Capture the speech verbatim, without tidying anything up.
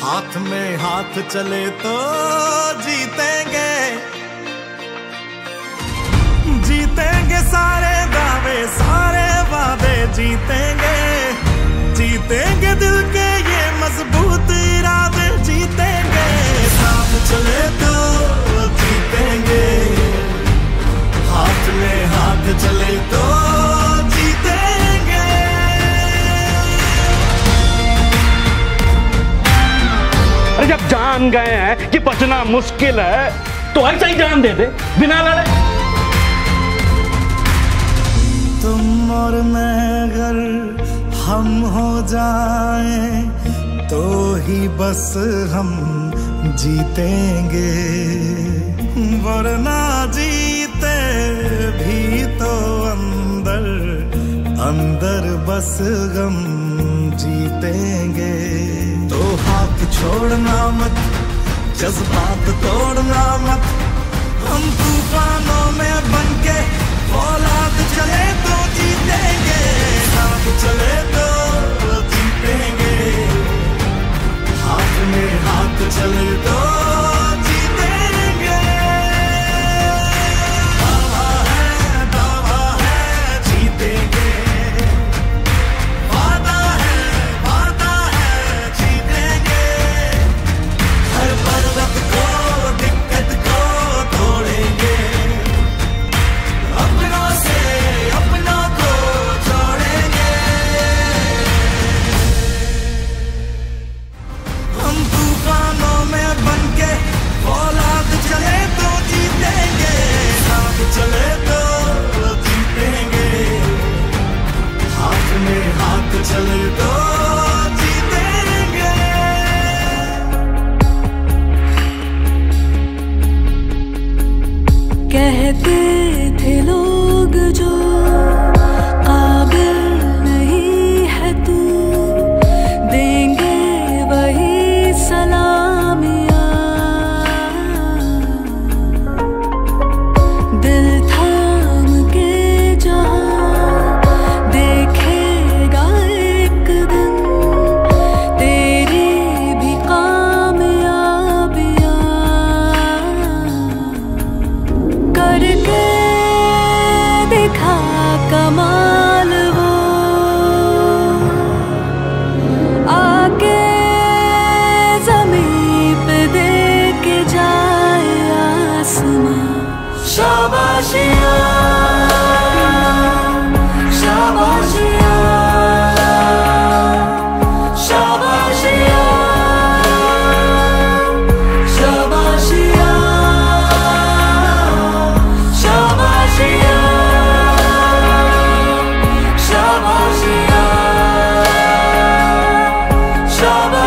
हाथ में हाथ चले तो जीतेंगे, जीतेंगे सारे दावे सारे वादे जीतेंगे, जीतेंगे दिल के ये मजबूत इरादे जीतेंगे। साथ चले तो जीतेंगे, हाथ में हाथ चले तो जीतेंगे। अरे जब जान गए हैं कि बचना मुश्किल है तो ऐसा ही जान दे दे बिना लड़े। तुम और मैं अगर हम हो जाएं तो ही बस हम जीतेंगे, वरना जीते भी तो अंदर अंदर बस गम जीतेंगे। तो हाथ छोड़ना मत, जज्बात तोड़ना मत, हम तूफानों में बनके औलाद चले तो जीतेंगे, साथ चले तो जीतेंगे, हाथ में हाथ चले तो जीतेंगे। दावा है दावा है जीतेंगे, वादा है वादा है जीतेंगे, हर पर्वत को दिक्कत को तोड़ेंगे, अपनों से अपनों को जोड़ेंगे। हम तूफानों में बनके औलाद चले तो जीतेंगे, साथ चले तो जीतेंगे, हाथ में हाथ चले तो जीतेंगे। कहते थे लोग जो काबिल नहीं है तू, देंगे वही सलामियाँ। दिल थाम के जहाँ देखेगा एक दिन तेरी भी कामयाबियाँ। करके दिखा कमाल वो, आके ज़मीं पे दे के जाए आसमां। शाबाशियाँ शाबाशियाँ शाबाशियाँ शाबाशियाँ शाबाशियाँ शाबाशियाँ शाबाशियाँ।